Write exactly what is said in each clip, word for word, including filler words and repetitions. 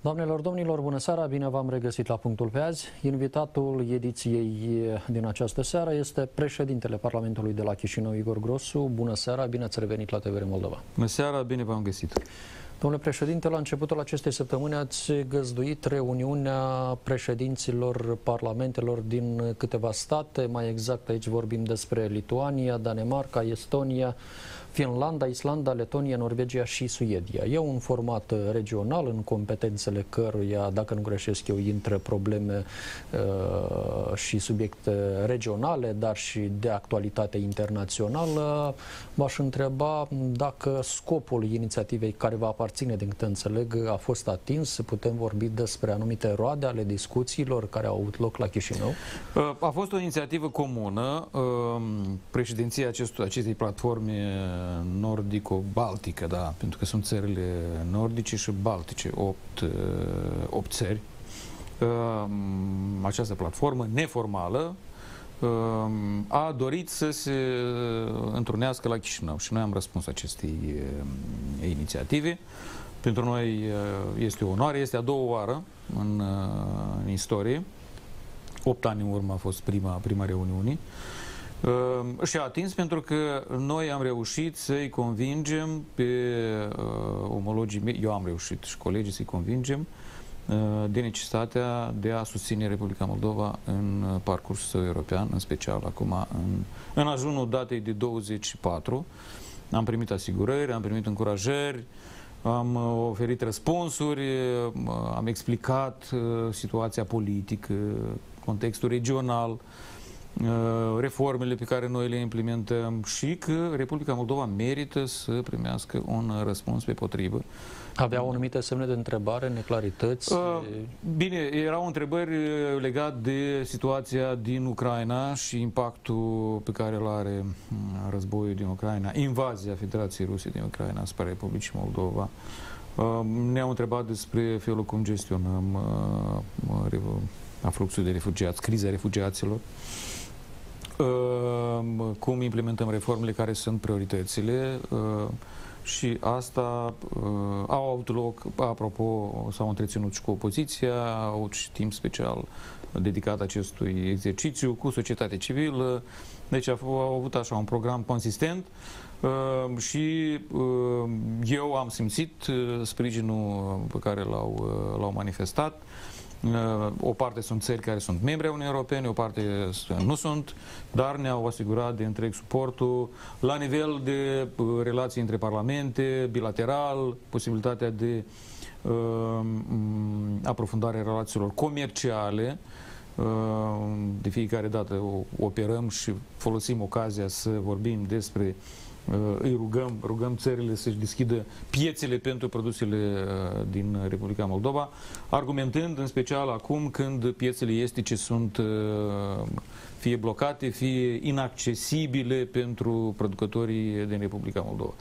Doamnelor, domnilor, bună seara, bine v-am regăsit la Punctul pe azi. Invitatul ediției din această seară este președintele Parlamentului de la Chișinău, Igor Grosu. Bună seara, bine ați revenit la T V R Moldova. Bună seara, bine v-am găsit. Domnule președinte, la începutul acestei săptămâni ați găzduit reuniunea președinților parlamentelor din câteva state, mai exact aici vorbim despre Lituania, Danemarca, Estonia, Finlanda, Islanda, Letonia, Norvegia și Suedia. E un format regional în competențele căruia, dacă nu greșesc eu, intră probleme uh, și subiecte regionale, dar și de actualitate internațională. V-aș întreba dacă scopul inițiativei care va aparține, din câte înțeleg, a fost atins. Putem vorbi despre anumite roade ale discuțiilor care au avut loc la Chișinău? A fost o inițiativă comună. Președinția acestui, acestei platforme nordico-baltică, da, pentru că sunt țările nordice și baltice, opt, opt țări. Această platformă neformală a dorit să se întrunească la Chișinău și noi am răspuns acestei inițiative. Pentru noi este o onoare, este a doua oară în, în istorie. Opt ani în urmă a fost prima, prima reuniune. Uh, și a atins pentru că noi am reușit să-i convingem pe uh, omologii mei, eu am reușit și colegii să-i convingem uh, de necesitatea de a susține Republica Moldova în uh, parcursul său european, în special acum în, în ajunul datei de douăzeci și patru. Am primit asigurări, am primit încurajări, am uh, oferit răspunsuri, uh, am explicat uh, situația politică, contextul regional, reformele pe care noi le implementăm și că Republica Moldova merită să primească un răspuns pe potrivă. Aveau anumite semne de întrebare, neclarități? Bine, erau întrebări legate de situația din Ucraina și impactul pe care îl are războiul din Ucraina, invazia Federației Ruse din Ucraina asupra Republicii Moldova. Ne-au întrebat despre felul cum gestionăm afluxul de refugiați, criza refugiaților, cum implementăm reformele care sunt prioritățile și asta au avut loc, apropo, s-au întreținut și cu opoziția, au avut și timp special dedicat acestui exercițiu cu societatea civilă, deci au avut așa un program consistent și eu am simțit sprijinul pe care l-au l-au manifestat. O parte sunt țări care sunt membre ai Uniunii Europene, o parte nu sunt, dar ne-au asigurat de întreg suportul la nivel de relații între parlamente, bilateral, posibilitatea de uh, aprofundare a relațiilor comerciale. Uh, de fiecare dată operăm și folosim ocazia să vorbim despre îi rugăm, rugăm țările să-și deschidă piețele pentru produsele din Republica Moldova, argumentând în special acum când piețele estice sunt fie blocate, fie inaccesibile pentru producătorii din Republica Moldova.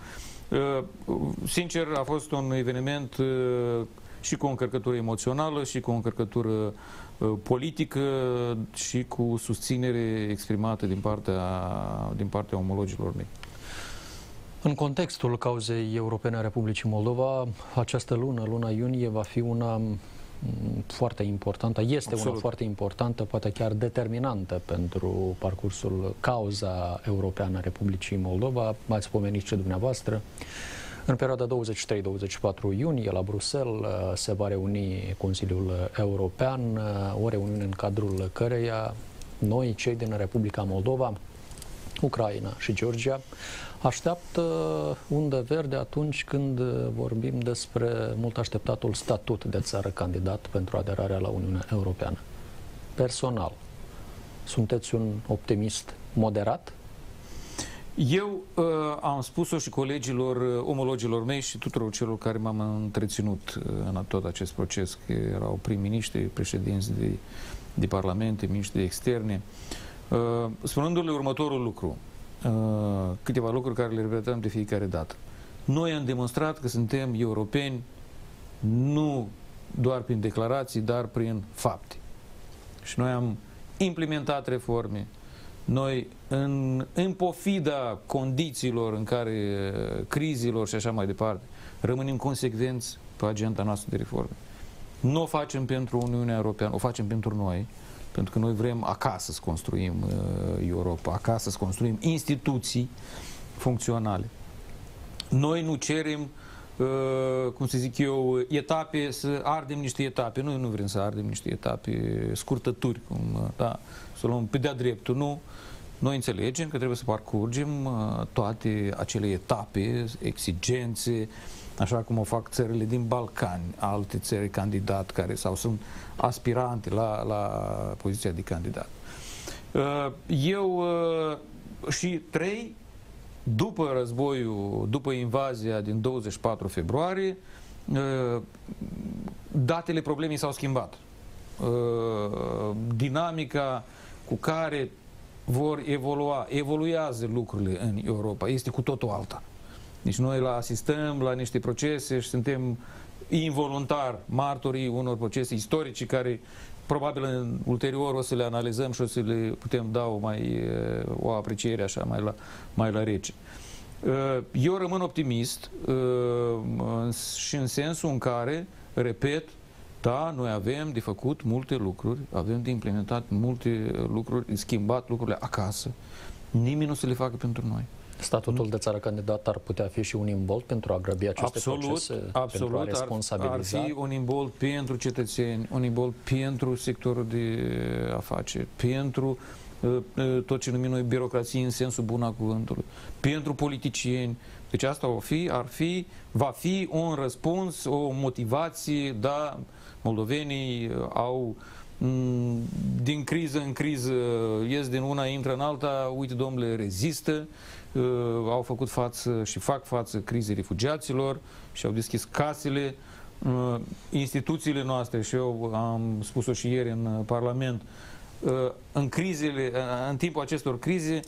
Sincer, a fost un eveniment și cu o încărcătură emoțională și cu o încărcătură politică și cu susținere exprimată din partea, din partea omologilor mei. În contextul cauzei europene a Republicii Moldova, această lună, luna iunie, va fi una foarte importantă, este Absolut. una foarte importantă, poate chiar determinantă pentru parcursul, cauza europeană a Republicii Moldova. M-ați pomenit și dumneavoastră. În perioada douăzeci și trei douăzeci și patru iunie, la Bruxelles, se va reuni Consiliul European, o reuniune în cadrul căreia noi, cei din Republica Moldova, Ucraina și Georgia, așteaptă undă verde atunci când vorbim despre mult așteptatul statut de țară candidat pentru aderarea la Uniunea Europeană. Personal, sunteți un optimist moderat? Eu uh, am spus-o și colegilor, omologilor mei și tuturor celor care m-am întreținut în tot acest proces, că erau prim-miniștri, președinți de, de parlamente, miniștri de externe, uh, spunându-le următorul lucru. Uh, câteva lucruri care le repetăm de fiecare dată. Noi am demonstrat că suntem europeni nu doar prin declarații, dar prin fapte. Și noi am implementat reforme. Noi, în, în pofida condițiilor în care crizelor și așa mai departe, rămânem consecvenți pe agenda noastră de reforme. Nu o facem pentru Uniunea Europeană, o facem pentru noi, pentru că noi vrem acasă să construim uh, Europa, acasă să construim instituții funcționale. Noi nu cerem, uh, cum să zic eu, etape, să ardem niște etape. Noi nu vrem să ardem niște etape scurtături, cum, da, să luăm pe de-a dreptul, nu. Noi înțelegem că trebuie să parcurgem uh, toate acele etape, exigențe, așa cum o fac țările din Balcani, alte țări candidat care sau sunt aspirante la, la poziția de candidat. Eu și trei, după războiul, după invazia din douăzeci și patru februarie, datele problemei s-au schimbat. Dinamica cu care vor evolua, evoluează lucrurile în Europa, este cu totul alta. Deci noi la asistăm la niște procese și suntem involuntar martorii unor procese istorice care probabil în ulterior o să le analizăm și o să le putem da o, mai, o apreciere așa mai la, mai la rece. Eu rămân optimist și în sensul în care, repet, da, noi avem de făcut multe lucruri, avem de implementat multe lucruri, de schimbat lucrurile acasă. Nimeni nu se le facă pentru noi. Statutul de țară candidat ar putea fi și un imbold pentru a grăbi aceste absolut, procese, absolut, pentru a responsabiliza? Ar, ar fi un imbold pentru cetățeni, un imbold pentru sectorul de afaceri, pentru uh, tot ce numim noi birocrație în sensul bun al cuvântului, pentru politicieni. Deci asta o fi, ar fi, va fi un răspuns, o motivație, da, moldovenii au din criză în criză, ies din una, intră în alta, uite, domnule, rezistă, uh, au făcut față și fac față crizei refugiaților și au deschis casele, uh, instituțiile noastre, și eu am spus-o și ieri în Parlament, uh, în crizele, în timpul acestor crize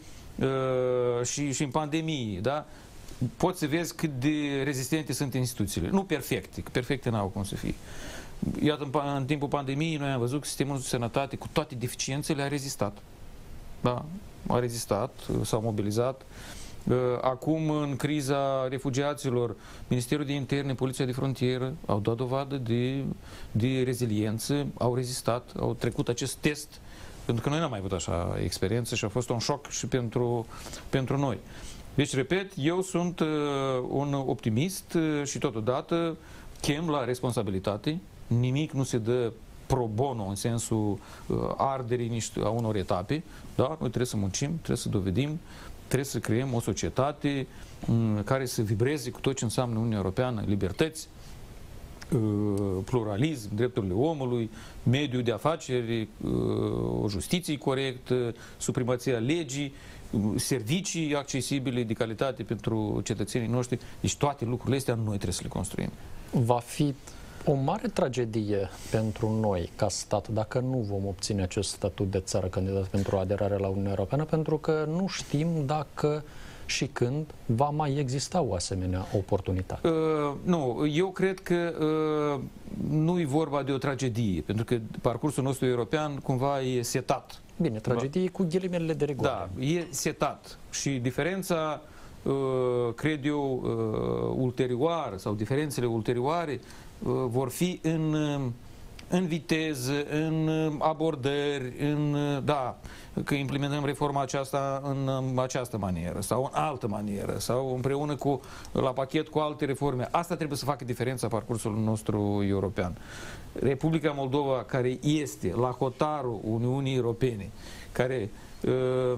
uh, și, și în pandemie, da? Poți să vezi cât de rezistente sunt instituțiile. Nu perfecte, că perfecte n-au cum să fie. Iată, în, în timpul pandemiei noi am văzut că sistemul de sănătate, cu toate deficiențele, a rezistat. Da, a rezistat, s-au mobilizat. Acum, în criza refugiaților, Ministerul de Interne, Poliția de Frontieră au dat dovadă de, de reziliență, au rezistat, au trecut acest test, pentru că noi n-am mai avut așa experiență și a fost un șoc și pentru, pentru noi. Deci, repet, eu sunt uh, un optimist uh, și totodată chem la responsabilitate. Nimic nu se dă pro bono în sensul uh, arderii niște, a unor etape, dar noi trebuie să muncim, trebuie să dovedim, trebuie să creăm o societate um, care să vibreze cu tot ce înseamnă Uniunea Europeană, libertăți, uh, pluralism, drepturile omului, mediul de afaceri, uh, o justiție corectă, supremația legii, servicii accesibile, de calitate pentru cetățenii noștri. Deci toate lucrurile astea noi trebuie să le construim. Va fi o mare tragedie pentru noi ca stat dacă nu vom obține acest statut de țară candidat pentru aderare la Uniunea Europeană, pentru că nu știm dacă și când va mai exista o asemenea oportunitate. Uh, nu, eu cred că uh, nu e vorba de o tragedie, pentru că parcursul nostru european cumva e setat. Bine, tragedie cu ghilimelele de rigoare. Da, e setat. Și diferența, uh, cred eu, uh, ulterioară sau diferențele ulterioare uh, vor fi în, în viteză, în abordări, în, da, că implementăm reforma aceasta în această manieră sau în altă manieră sau împreună cu, la pachet cu alte reforme. Asta trebuie să facă diferența parcursul nostru european. Republica Moldova, care este la hotarul Uniunii Europene, care uh,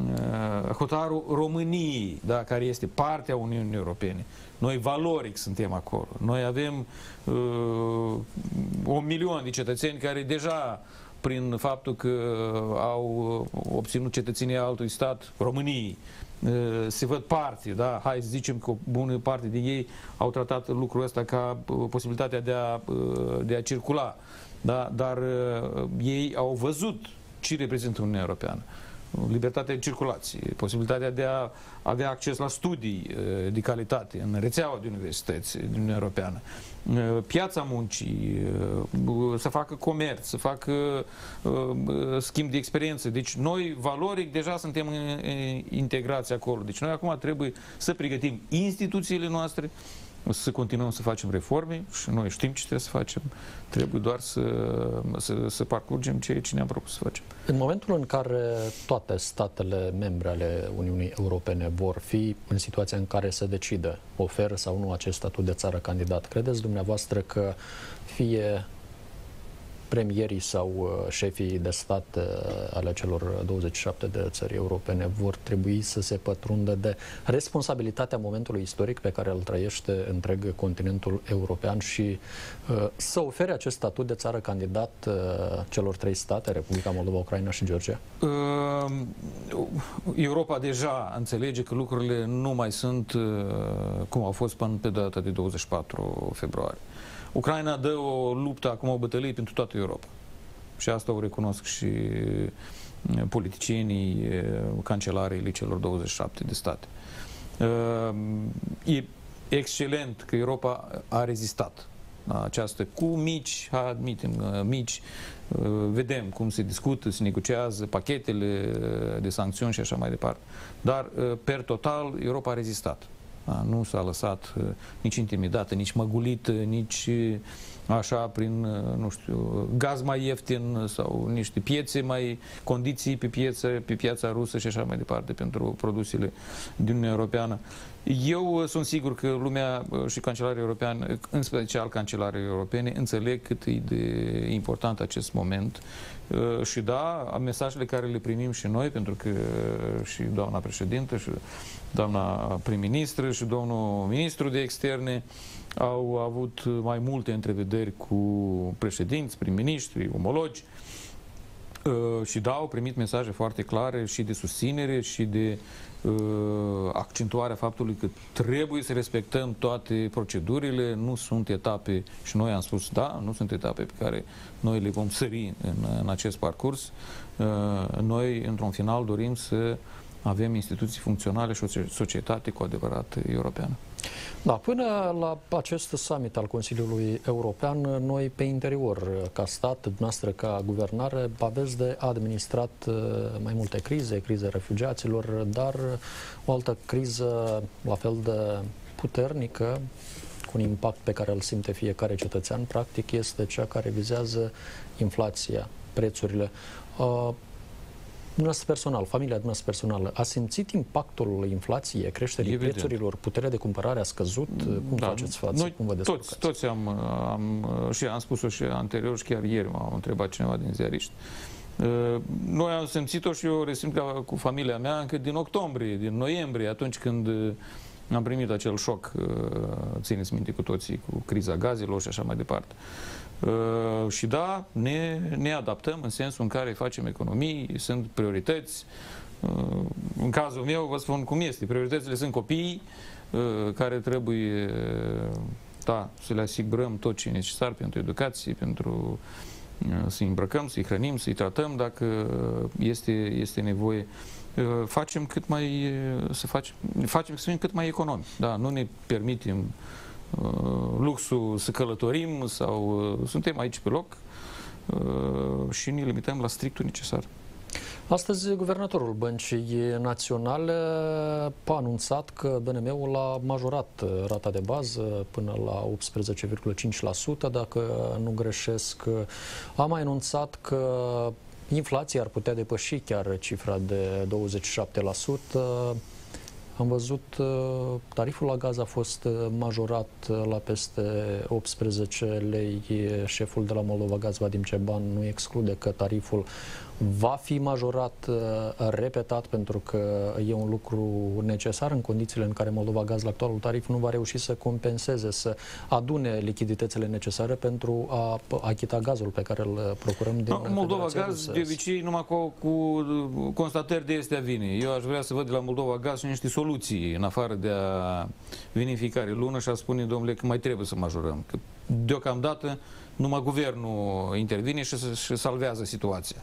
hotarul României, da, care este partea Uniunii Europene. Noi valoric suntem acolo. Noi avem uh, un milion de cetățeni care deja, prin faptul că au obținut cetățenia altui stat, României, se văd parte, da? Hai să zicem că o bună parte din ei au tratat lucrul ăsta ca posibilitatea de a, de a circula, da? Dar ei au văzut ce reprezintă Uniunea Europeană. Libertatea de circulație, posibilitatea de a avea acces la studii de calitate în rețeaua de universități din Uniunea Europeană, piața muncii, să facă comerț, să facă schimb de experiență. Deci noi, valoric, deja suntem integrați acolo. Deci noi acum trebuie să pregătim instituțiile noastre, să continuăm să facem reforme și noi știm ce trebuie să facem, trebuie doar să, să, să parcurgem ceea ce ne-am propus să facem. În momentul în care toate statele membre ale Uniunii Europene vor fi în situația în care se decide oferă sau nu acest statut de țară candidat, credeți dumneavoastră că fie premierii sau șefii de stat ale celor douăzeci și șapte de țări europene vor trebui să se pătrundă de responsabilitatea momentului istoric pe care îl trăiește întreg continentul european și uh, să ofere acest statut de țară candidat uh, celor trei state, Republica Moldova, Ucraina și Georgia? Uh, Europa deja înțelege că lucrurile nu mai sunt uh, cum au fost până pe data de douăzeci și patru februarie. Ucraina dă o luptă, acum o bătălie pentru toată Europa. Și asta o recunosc și politicienii, cancelarii celor douăzeci și șapte de state. E excelent că Europa a rezistat la această, cu mici, admitem, mici, vedem cum se discută, se negociază pachetele de sancțiuni și așa mai departe. Dar, per total, Europa a rezistat. Nu s-a lăsat nici intimidată, nici măgulită, nici așa prin, nu știu, gaz mai ieftin sau niște piețe mai, condiții pe piață, pe piața rusă și așa mai departe pentru produsele din Uniunea Europeană. Eu sunt sigur că lumea și Cancelarii Europeană, în special Cancelarii Europene, înțeleg cât e de important acest moment. Și da, mesajele care le primim și noi, pentru că și doamna președintă și doamna prim-ministră și domnul ministru de externe au avut mai multe întrevederi cu președinți, prim-ministri, omologi și da, au primit mesaje foarte clare și de susținere și de uh, accentuarea faptului că trebuie să respectăm toate procedurile, nu sunt etape, și noi am spus da, nu sunt etape pe care noi le vom sări în, în acest parcurs. Uh, noi, într-un final, dorim să avem instituții funcționale și o societate cu adevărat europeană. Da, până la acest summit al Consiliului European, noi pe interior, ca stat, dumneavoastră ca guvernare, aveți de administrat mai multe crize, criza refugiaților, dar o altă criză la fel de puternică, cu un impact pe care îl simte fiecare cetățean, practic, este cea care vizează inflația, prețurile. Dumneavoastră personal, familia dumneavoastră personală, a simțit impactul inflației, creșterii Evident. prețurilor, puterea de cumpărare a scăzut? Cum da, faceți față? Noi Cum vă toți, toți am, am, și am spus-o și anterior și chiar ieri m-a întrebat cineva din ziariști. Noi am simțit-o și eu resimt cu familia mea încă din octombrie, din noiembrie, atunci când am primit acel șoc, țineți minte cu toții, cu criza gazelor și așa mai departe. Uh, și da, ne, ne adaptăm în sensul în care facem economii, sunt priorități. Uh, în cazul meu, vă spun cum este. Prioritățile sunt copiii uh, care trebuie da, să le asigurăm tot ce e necesar pentru educație, pentru uh, să-i îmbrăcăm, să-i hrănim, să-i tratăm dacă este, este nevoie. Uh, facem cât mai, să facem, facem să fim cât mai economi. Da, nu ne permitem luxul să călătorim sau suntem aici pe loc și ne limităm la strictul necesar. Astăzi, guvernatorul Băncii Naționale a anunțat că B N M-ul a majorat rata de bază până la optsprezece virgulă cinci la sută, dacă nu greșesc. A mai anunțat că inflația ar putea depăși chiar cifra de douăzeci și șapte la sută. Am văzut, tariful la gaz a fost majorat la peste optsprezece lei. Șeful de la Moldova Gaz, Vadim Ceban, nu exclude că tariful va fi majorat repetat, pentru că e un lucru necesar în condițiile în care Moldova Gaz, la actualul tarif, nu va reuși să compenseze, să adune lichiditățile necesare pentru a achita gazul pe care îl procurăm din no, Moldova Gaz, de obicei, numai cu, cu constatări de astea vine. Eu aș vrea să văd de la Moldova Gaz și niște soluții, în afară de a veni în fiecare lună și a spune, domnule, că mai trebuie să majorăm. Că deocamdată numai guvernul intervine și, și salvează situația.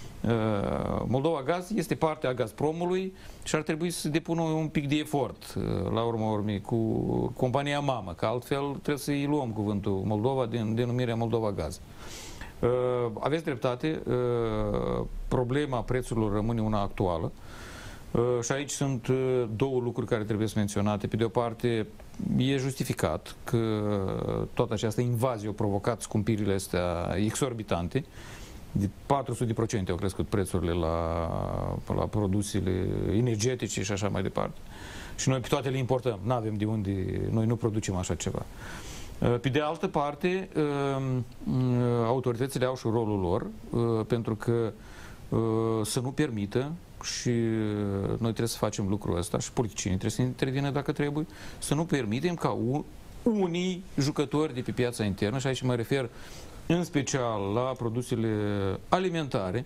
Moldova Gaz este parte a Gazpromului și ar trebui să depună un pic de efort la urma urmei cu compania mamă, că altfel trebuie să-i luăm cuvântul Moldova din denumirea Moldova Gaz. Aveți dreptate, problema prețurilor rămâne una actuală. Și aici sunt două lucruri care trebuie să menționate. Pe de o parte, e justificat că toată această invazie a provocat scumpirile astea exorbitante. De patru sute la sută au crescut prețurile la, la produsele energetice și așa mai departe. Și noi pe toate le importăm. Nu avem de unde, noi nu producem așa ceva. Pe de altă parte, autoritățile au și rolul lor, pentru că să nu permită, și noi trebuie să facem lucrul ăsta, și politicienii trebuie să intervină dacă trebuie, să nu permitem ca unii jucători de pe piața internă, și aici mă refer în special la produsele alimentare,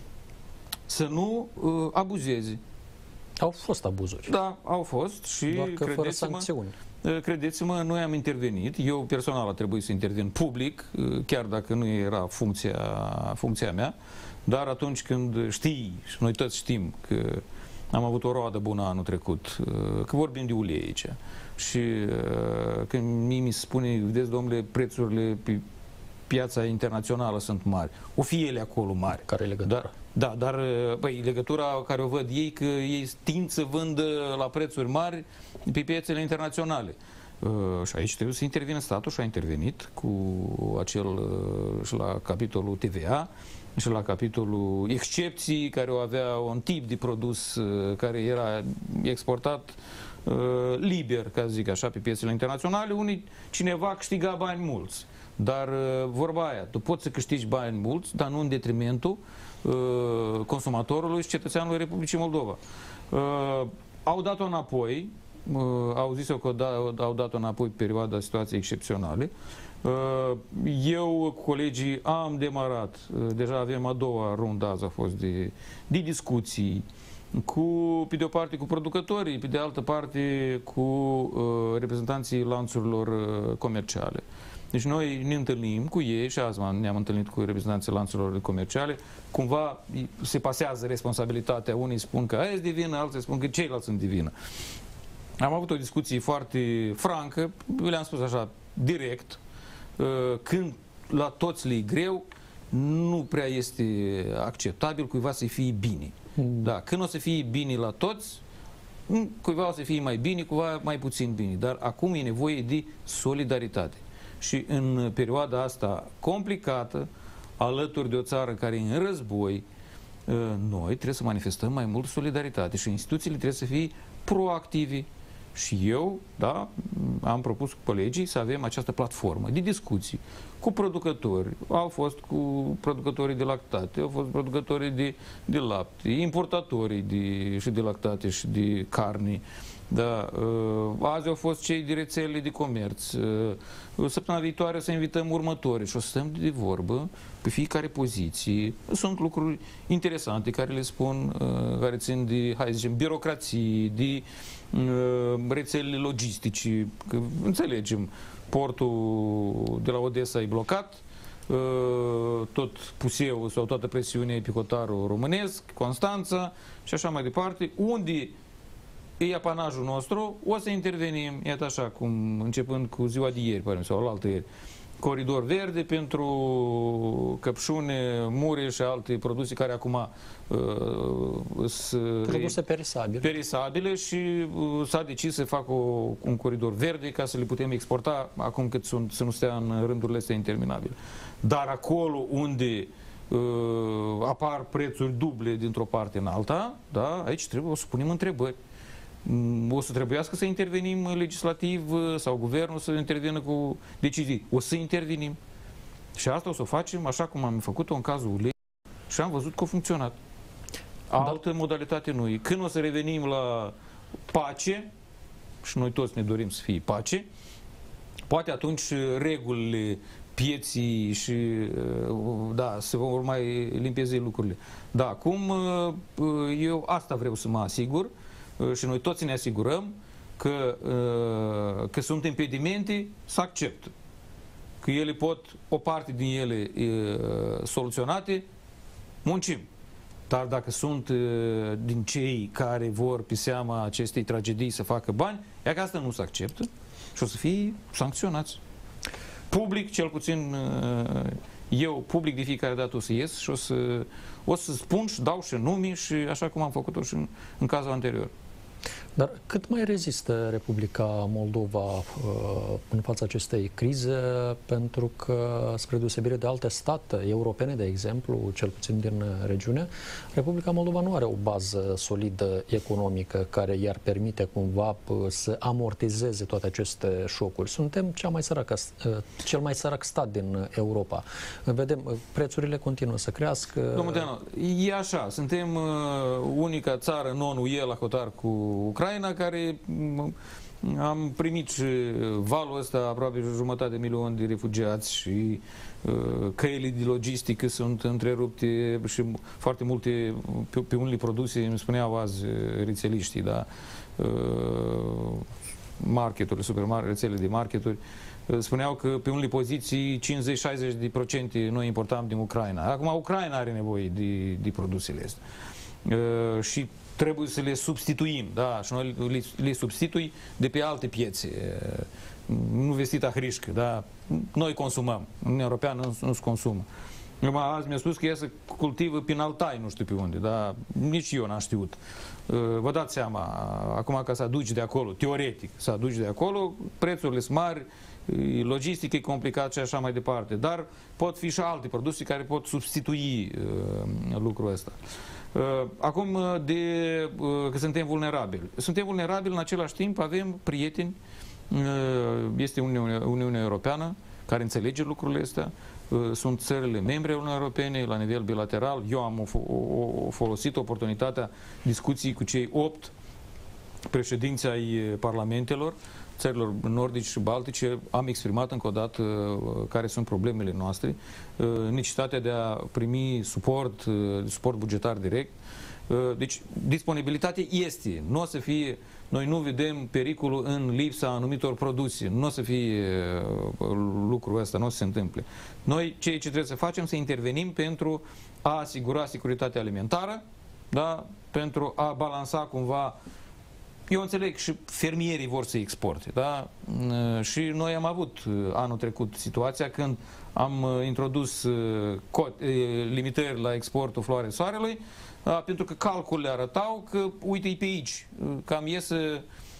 să nu uh, abuzeze. Au fost abuzuri. Da, au fost și doar că fără sancțiuni. Credeți-mă, noi am intervenit, eu personal a trebuit să intervin public, chiar dacă nu era funcția, funcția mea, dar atunci când știi, și noi toți știm că am avut o roadă bună anul trecut, că vorbim de ulei aici, și când mie mi se spune, vedeți, domnule, prețurile pe piața internațională sunt mari, o fi ele acolo mari. Care e legătura? Da, da, dar băi, legătura care o văd ei, că ei tind să vândă la prețuri mari pe piețele internaționale. Uh, și aici trebuie să intervină statul, și a intervenit cu acel, uh, și la capitolul T V A, și la capitolul excepții, care o avea un tip de produs uh, care era exportat uh, liber, ca să zic așa, pe piețele internaționale, unii cineva câștiga bani mulți. Dar uh, vorba aia, tu poți să câștigi bani mulți, dar nu în detrimentul uh, consumatorului și cetățeanului Republicii Moldova. Uh, au dat-o înapoi, uh, au zis-o că da, au dat-o înapoi pe perioada situației excepționale. Uh, eu cu colegii am demarat, uh, deja avem a doua rundă, azi a fost de, de discuții, cu, pe de o parte cu producătorii, pe de altă parte cu uh, reprezentanții lanțurilor uh, comerciale. Deci noi ne întâlnim cu ei, și azi ne-am întâlnit cu reprezentanții lanțurilor comerciale, cumva se pasează responsabilitatea, unii spun că aia e de vină, alții spun că ceilalți sunt de vină. Am avut o discuție foarte francă, le-am spus așa, direct, când la toți le-i greu, nu prea este acceptabil cuiva să-i fie bine. Mm. Da, când o să fie bine la toți, cuiva o să fie mai bine, cuiva mai puțin bine, dar acum e nevoie de solidaritate. Și în perioada asta complicată, alături de o țară care e în război, noi trebuie să manifestăm mai mult solidaritate și instituțiile trebuie să fie proactivi. Și eu, da, am propus cu colegii să avem această platformă de discuții cu producători. Au fost cu producătorii de lactate, au fost producătorii de, de lapte, importatorii de, și de lactate și de carne. Da, azi au fost cei de rețelele de comerț. Săptămâna viitoare să invităm următorii și o să stăm de vorbă pe fiecare poziție. Sunt lucruri interesante care le spun, care țin de, hai să zicem, birocrații, de rețelele logistice. Că înțelegem, portul de la Odessa e blocat, tot puseul sau toată presiunea e pe hotarul românesc, Constanța și așa mai departe, unde e apanajul nostru, o să intervenim, iată așa, cum începând cu ziua de ieri, părem, sau la altă ieri, coridor verde pentru căpșune, mure și alte produse care acum uh, sunt produse perisabile. perisabile și uh, s-a decis să facă o, un coridor verde ca să le putem exporta acum cât sunt, să nu stea în rândurile astea interminabile. Dar acolo unde uh, apar prețuri duble dintr-o parte în alta, da, aici trebuie o să punem întrebări. O să trebuiască să intervenim legislativ sau guvernul să intervină cu decizii. O să intervenim. Și asta o să o facem așa cum am făcut-o în cazul ulei și am văzut că a funcționat. Altă da. modalitate nu e. Când o să revenim la pace, și noi toți ne dorim să fie pace, poate atunci regulile pieții și da, se vor mai limpezi lucrurile. Da, acum eu asta vreau să mă asigur și noi toți ne asigurăm că, că sunt impedimente, să acceptă. Că ele pot, o parte din ele soluționate, muncim. Dar dacă sunt din cei care vor pe seama acestei tragedii să facă bani, e că asta nu se acceptă și o să fie sancționați. Public, cel puțin, eu public de fiecare dată o să ies și o să, o să spun și dau și nume și așa cum am făcut-o și în, în cazul anterior. Dar cât mai rezistă Republica Moldova uh, în fața acestei crize? Pentru că, spre deosebire de alte state europene, de exemplu, cel puțin din regiune, Republica Moldova nu are o bază solidă economică care i-ar permite cumva să amortizeze toate aceste șocuri. Suntem cea mai săracă, uh, cel mai sărac stat din Europa. Vedem, prețurile continuă să crească. Domnul Deanu, e așa, suntem uh, unica țară non-U E la hotar cu Ucraina, care am primit și valul ăsta aproape jumătate de milion de refugiați și uh, căile de logistică sunt întrerupte și foarte multe, pe, pe unele produse, îmi spuneau azi rețeliștii, da? Uh, marketurile, supermarketuri, rețele de marketuri, uh, spuneau că pe unele poziții cincizeci șaizeci la sută noi importam din Ucraina. Acum Ucraina are nevoie de, de produsele astea. Uh, și trebuie să le substituim, da, și noi le, le substitui de pe alte piețe, nu vestita hrișcă, da, noi consumăm, Uniunea Europeană nu, nu se consumă. Azi mi-a spus că ea se cultivă prin Altai, nu știu pe unde, dar nici eu n-am știut. Vă dați seama, acum că să aduci de acolo, teoretic, să aduci de acolo, prețurile sunt mari, logistica e complicat și așa mai departe, dar pot fi și alte produse care pot substitui uh, lucrul ăsta. Acum, de că suntem vulnerabili. Suntem vulnerabili, în același timp avem prieteni, este Uniunea, Uniunea Europeană, care înțelege lucrurile astea, sunt țările membre ale Uniunii Europene, la nivel bilateral. Eu am folosit oportunitatea discuției cu cei opt președinți ai parlamentelor, țărilor nordice și baltice, am exprimat încă o dată care sunt problemele noastre, necesitatea de a primi suport, suport bugetar direct. Deci, disponibilitatea este. Nu o să fie, noi nu vedem pericolul în lipsa anumitor produse. Nu o să fie lucrul ăsta, nu o să se întâmple. Noi, ceea ce trebuie să facem, să intervenim pentru a asigura securitatea alimentară, da? Pentru a balansa cumva. Eu înțeleg și fermierii vor să exporte, da? Și noi am avut anul trecut situația când am introdus limitări la exportul floare soarelui, pentru că calculele arătau că, uite-i pe aici, cam iese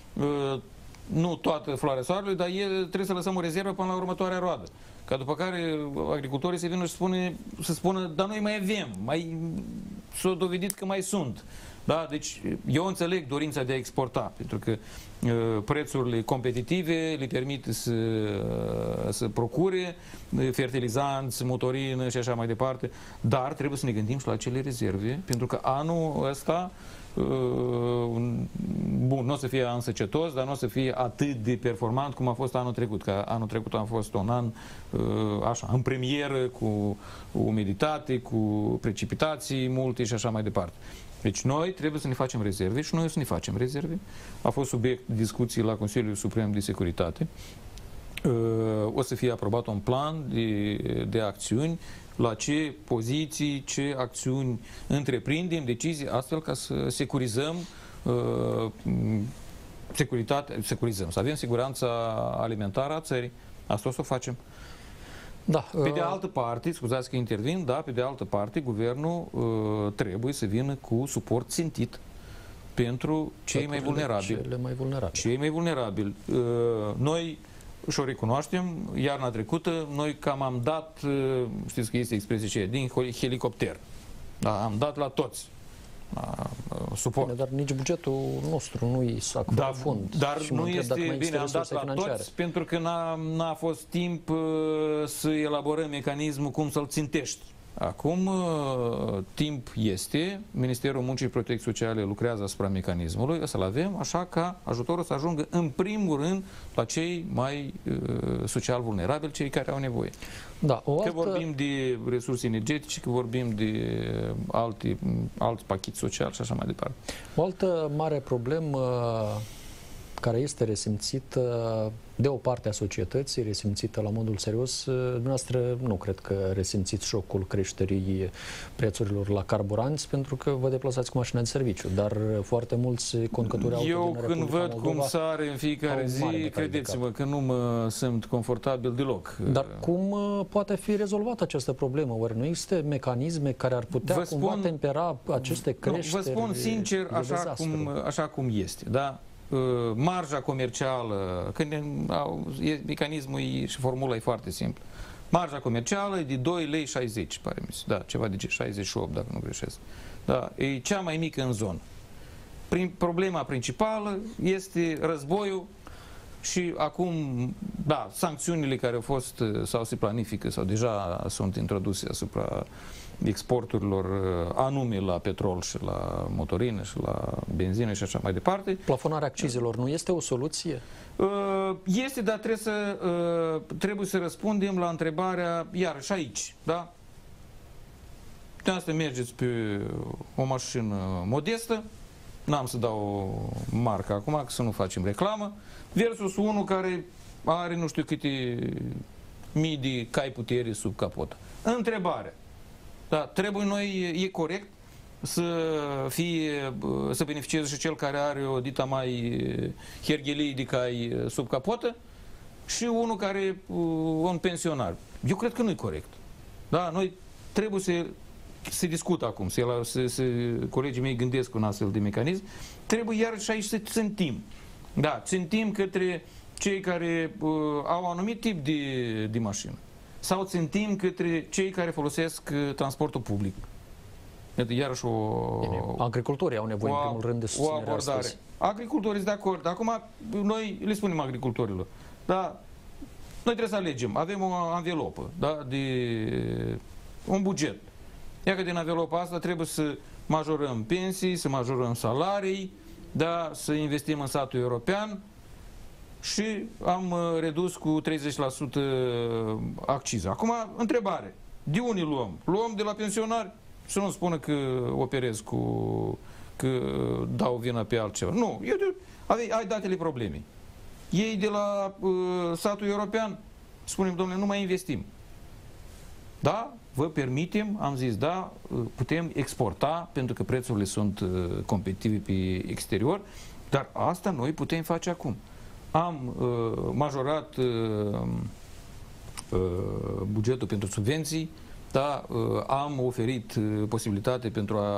nu toată floarea soarelui, dar el trebuie să lăsăm o rezervă până la următoarea roadă. Ca după care agricultorii se vină și spune, să spună, dar noi mai avem, mai s-a dovedit că mai sunt. Da? Deci eu înțeleg dorința de a exporta, pentru că uh, prețurile competitive le permit să, uh, să procure fertilizanți, motorină și așa mai departe, dar trebuie să ne gândim și la acele rezerve, pentru că anul ăsta uh, bun, nu o să fie însăcetos, dar nu o să fie atât de performant cum a fost anul trecut, că anul trecut a fost un an uh, așa, în premieră, cu umiditate, cu precipitații multe și așa mai departe. Deci noi trebuie să ne facem rezerve și noi o să ne facem rezerve. A fost subiect de discuții la Consiliul Suprem de Securitate. O să fie aprobat un plan de, de acțiuni, la ce poziții, ce acțiuni întreprindem, decizii, astfel ca să securizăm uh, securitatea, securizăm, să avem siguranța alimentară a țării. Asta o să o facem. Da, pe de altă parte, scuzați că intervin, da, pe de altă parte, guvernul uh, trebuie să vină cu suport țintit pentru cei mai vulnerabili. Cele mai vulnerabili. Cei mai vulnerabili. Uh, noi și-o recunoaștem, iarna trecută, noi cam am dat, uh, știți că este expresia aceea, din helicopter. Da, am dat la toți. Suport. Bine, dar nici bugetul nostru nu e sac da, fond. Dar nu este bine, am dat la financiare. toți pentru că n-a fost timp uh, să elaborăm mecanismul cum să-l țintești. Acum uh, timp este, Ministerul Muncii și Protecției Sociale lucrează asupra mecanismului, să-l avem așa ca ajutorul să ajungă în primul rând la cei mai uh, social vulnerabili, cei care au nevoie. Da, o altă... Că vorbim de resurse energetice, că vorbim de alte, alt pachet social și așa mai departe. O altă mare problemă care este resimțită de o parte a societății, resimțită la modul serios. Dumneavoastră nu cred că resimțiți șocul creșterii prețurilor la carburanți, pentru că vă deplasați cu mașina de serviciu, dar foarte mulți conducători auto Eu din când Republica văd Moldova cum sare în fiecare zi, credeți-mă că nu mă simt confortabil deloc. Dar cum poate fi rezolvată această problemă? Oare nu există mecanisme care ar putea vă cumva spun, tempera aceste creșteri? Nu, vă spun sincer, așa cum, așa cum este, da? Marja comercială, când au, e, mecanismul e, și formula e foarte simplă. Marja comercială e de doi lei șaizeci, pare mi se. Da, ceva de șaizeci și opt, dacă nu greșesc. Da, e cea mai mică în zonă. Prin, problema principală este războiul și acum, da, sancțiunile care au fost sau se planifică sau deja sunt introduse asupra exporturilor anume la petrol și la motorină și la benzină și așa mai departe. Plafonarea accizelor nu este o soluție? Este, dar trebuie să, trebuie să răspundem la întrebarea, iarăși aici, da? Dumneavoastră mergeți pe o mașină modestă, n-am să dau o marcă acum, că să nu facem reclamă, versus unul care are nu știu câte mii de cai putere sub capotă. Întrebare. Da, trebuie noi, e corect să fie, să beneficieze și cel care are o dita mai herghelii de cai sub capotă și unul care, un pensionar. Eu cred că nu e corect. Da, noi trebuie să se discută acum, să, să, să colegii mei gândesc un astfel de mecanism, trebuie iarăși aici să țintim. Da, țintim către cei care uh, au anumit tip de, de mașină. Sau țintim către cei care folosesc uh, transportul public. Iarăși o... Bine, agricultorii au nevoie, o, în primul rând, de susținere astăzi. Agricultorii sunt de acord. Acum, noi le spunem agricultorilor, da, noi trebuie să alegem. Avem o anvelopă, da, de un buget. Iar că din anvelopa asta trebuie să majorăm pensii, să majorăm salarii, da, să investim în satul european și am uh, redus cu treizeci la sută acciza. Acum, întrebare. De unde luăm? Luăm de la pensionari? Să nu spună că operez cu... că dau vina pe altceva. Nu. Eu de, ai, ai datele problemei. Ei de la uh, satul european spunem, domnule, nu mai investim. Da? Vă permitem, am zis, da, putem exporta pentru că prețurile sunt uh, competitive pe exterior, dar asta noi putem face acum. Am uh, majorat uh, uh, bugetul pentru subvenții, da, uh, am oferit uh, posibilitate pentru a,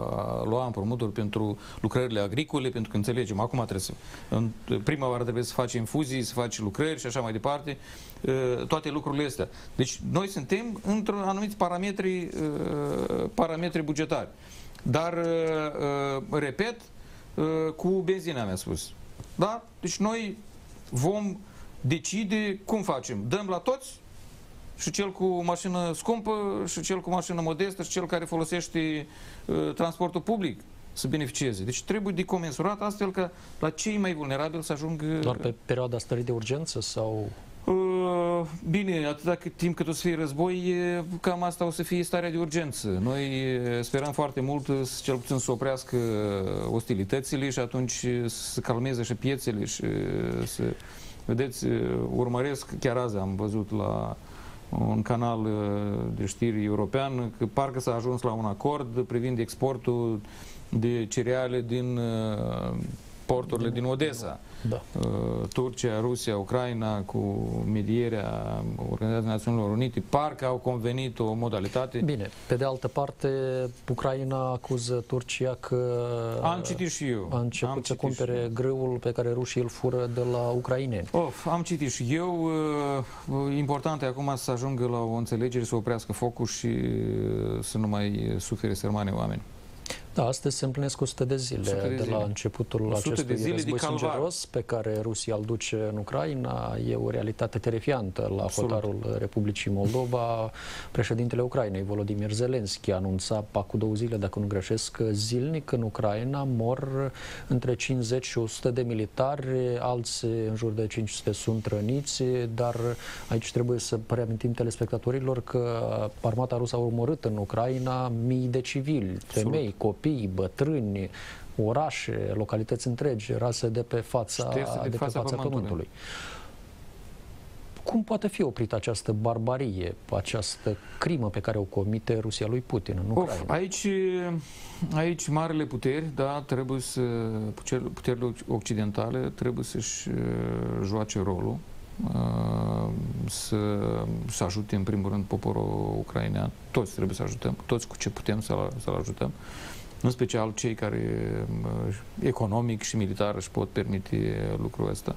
a lua împrumuturi pentru lucrările agricole, pentru că înțelegem, acum trebuie să, în primăvară trebuie să faci infuzii, să faci lucrări și așa mai departe, uh, toate lucrurile astea. Deci noi suntem într-un anumit parametri, uh, parametri bugetari. Dar, uh, uh, repet, uh, cu benzina mi-a spus. Da? Deci noi vom decide cum facem. Dăm la toți? Și cel cu mașină scumpă, și cel cu mașină modestă, și cel care folosește uh, transportul public să beneficieze. Deci trebuie de comensurat astfel că la cei mai vulnerabili să ajungă... Doar pe perioada stării de urgență sau... Uh, bine, atâta cât timp cât o să fie război, cam asta o să fie starea de urgență. Noi sperăm foarte mult, cel puțin să oprească ostilitățile și atunci să calmeze și piețele și să... Vedeți, urmăresc, chiar azi am văzut la un canal de știri european că parcă s-a ajuns la un acord privind exportul de cereale din porturile din Odessa. Da. Turcia, Rusia, Ucraina, cu medierea Organizației Națiunilor Unite, parcă au convenit o modalitate. Bine, pe de altă parte, Ucraina acuză Turcia că am citit și eu. a început am să cumpere grâul pe care rușii îl fură de la ucraineni. Of, am citit și eu. Important e acum să ajungă la o înțelegere, să oprească focul și să nu mai sufere sărmane oameni. Da, astăzi se împlinesc o sută de zile de, de zile. la începutul acestui război sângeros pe care Rusia îl duce în Ucraina. E o realitate terifiantă. La Absolut. Hotarul Republicii Moldova, președintele Ucrainei, Volodymyr Zelensky, anunța acum două zile, dacă nu greșesc, că zilnic în Ucraina mor între cincizeci și o sută de militari, alții în jur de cinci sute sunt răniți, dar aici trebuie să reamintim telespectatorilor că armata rusă a omorât în Ucraina mii de civili, femei, copii, bătrâni, orașe, localități întregi rase de pe fața, de, de de fața, pe fața pământului. pământului. Cum poate fi oprită această barbarie, această crimă pe care o comite Rusia lui Putin în Ucraina? Of, aici, aici marile puteri, da, trebuie să, puterile occidentale trebuie să-și joace rolul, să, să ajute în primul rând poporul ucrainean. Toți trebuie să ajutăm, toți cu ce putem să-l să ajutăm, în special cei care economic și militar își pot permite lucrul ăsta.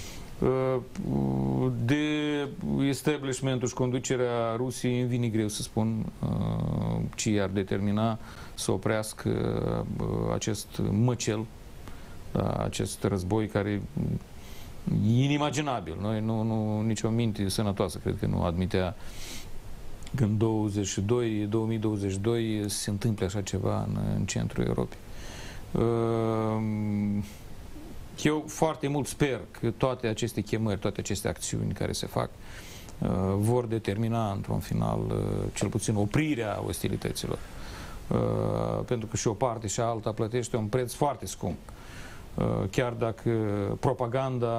De establishmentul și conducerea Rusiei îmi vine greu să spun ce i-ar determina să oprească acest măcel, acest război care e inimaginabil. Noi nu, nu, nicio minte sănătoasă cred că nu admitea că în douăzeci și doi, două mii douăzeci și doi se întâmple așa ceva în, în centrul Europei. Eu foarte mult sper că toate aceste chemări, toate aceste acțiuni care se fac uh, vor determina într-un final uh, cel puțin oprirea ostilităților. Uh, pentru că și o parte și alta plătește un preț foarte scump. Uh, chiar dacă propaganda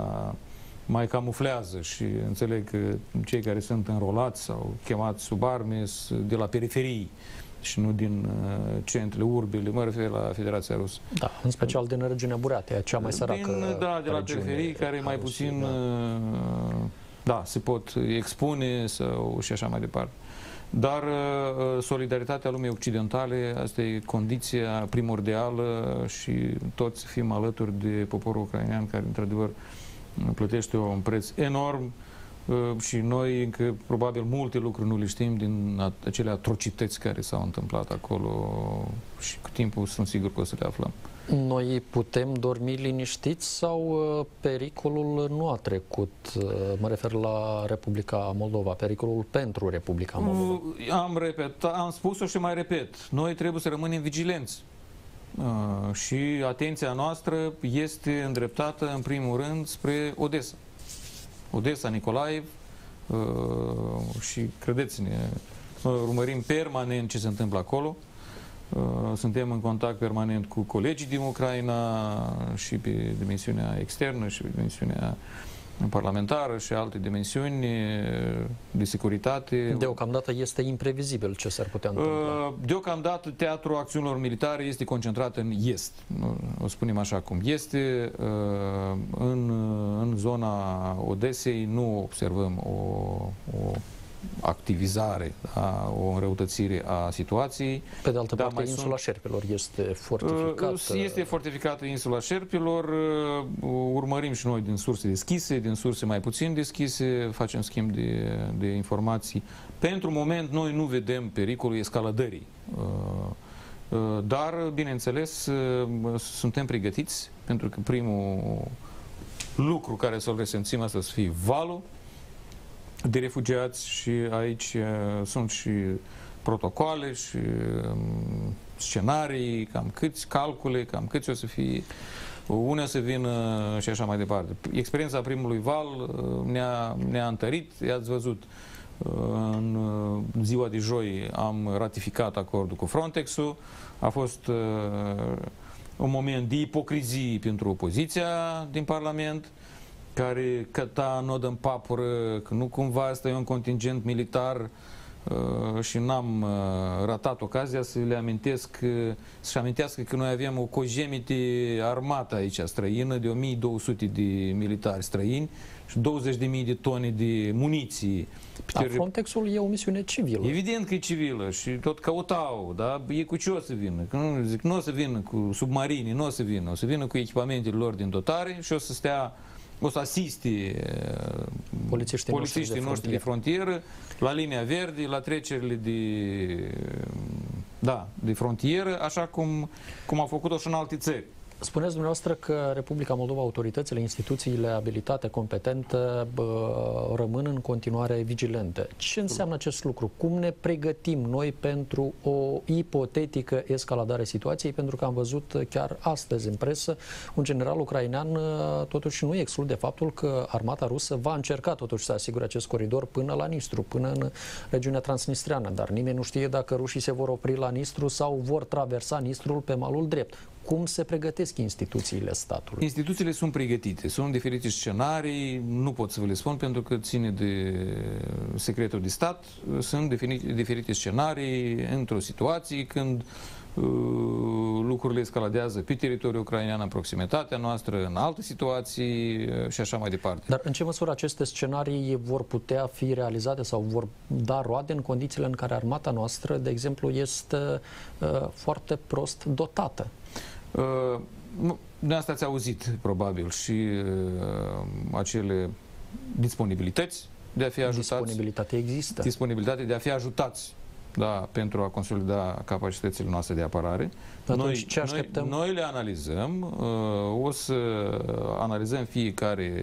mai camuflează și înțeleg că cei care sunt înrolați sau chemați sub arme sunt de la periferii și nu din uh, centrele, urbile, mă refer la Federația Rusă. Da, în special din regiunea Bureatia, cea mai săracă. Din, da, de la periferii, care mai Rusiei, puțin, da. da, se pot expune sau și așa mai departe. Dar uh, solidaritatea lumii occidentale, asta e condiția primordială și toți fim alături de poporul ucrainean, care într-adevăr plătește un preț enorm. Și noi încă probabil multe lucruri nu le știm din acele atrocități care s-au întâmplat acolo și cu timpul sunt sigur că o să le aflăm. Noi putem dormi liniștiți sau pericolul nu a trecut? Mă refer la Republica Moldova, pericolul pentru Republica Moldova. Am repetat, am spus-o și mai repet. Noi trebuie să rămânem vigilenți. Uh, și atenția noastră este îndreptată în primul rând spre Odessa. Odessa, Nicolaev uh, și credeți-ne, noi urmărim permanent ce se întâmplă acolo. Uh, suntem în contact permanent cu colegii din Ucraina și pe dimensiunea externă și pe dimensiunea parlamentară și alte dimensiuni de securitate. Deocamdată este imprevizibil ce s-ar putea întâmpla. Deocamdată teatrul acțiunilor militare este concentrat în est, o spunem așa cum este. În, în zona Odesei nu observăm o, o activizare, da, o înrăutățire a situației. Pe de altă da, parte, insula sunt... Șerpilor este fortificată. Este fortificată insula Șerpilor, urmărim și noi din surse deschise, din surse mai puțin deschise, facem schimb de, de informații. Pentru moment noi nu vedem pericolul escaladării, dar, bineînțeles, suntem pregătiți, pentru că primul lucru care să-l resimțim asta să fie valul de refugiați și aici uh, sunt și protocoale și um, scenarii, cam câți calcule, cam câți o să fie, unde o să vină și așa mai departe. Experiența primului val uh, ne-a ne-a întărit, i-ați văzut. Uh, în uh, ziua de joi am ratificat acordul cu Frontex-ul, a fost uh, un moment de ipocrizie pentru opoziția din Parlament, care căta nodă în papură, că nu cumva asta e un contingent militar uh, și n-am uh, ratat ocazia să le amintesc, uh, să-și amintească că noi avem o cojemite armată aici străină de o mie două sute de militari străini și douăzeci de mii de tone de muniții. Da, Frontex-ul e o misiune civilă. Evident că e civilă și tot căutau, da? E cu ce o să vină? Că nu, zic, nu o să vină cu submarini, nu o să vină, o să vină cu echipamentele lor din dotare și o să stea, o să asiste polițiștii, polițiștii noștri, noștri de frontieră la linia verde, la trecerile de, da, de frontieră, așa cum, cum a făcut-o și în alte țări. Spuneți dumneavoastră că Republica Moldova, autoritățile, instituțiile abilitate, competente, bă, rămân în continuare vigilente. Ce înseamnă acest lucru? Cum ne pregătim noi pentru o ipotetică escaladare situației? Pentru că am văzut chiar astăzi în presă un general ucrainean totuși nu exclude faptul că armata rusă va încerca totuși să asigure acest coridor până la Nistru, până în regiunea transnistreană, dar nimeni nu știe dacă rușii se vor opri la Nistru sau vor traversa Nistrul pe malul drept. cum se pregătesc instituțiile statului? Instituțiile sunt pregătite, sunt diferite scenarii, nu pot să vă le spun pentru că ține de secretul de stat, sunt diferite, diferite scenarii într-o situație când uh, lucrurile escaladează pe teritoriul ucrainean, în proximitatea noastră, în alte situații uh, și așa mai departe. Dar în ce măsură aceste scenarii vor putea fi realizate sau vor da roade în condițiile în care armata noastră, de exemplu, este uh, foarte prost dotată? Uh, de asta ați auzit, probabil, și uh, acele disponibilități de a fi ajutați. Disponibilitate există. Disponibilitate de a fi ajutați, da, pentru a consolida capacitățile noastre de apărare. Atunci, noi, ce așteptăm? Noi, noi le analizăm, uh, o să analizăm fiecare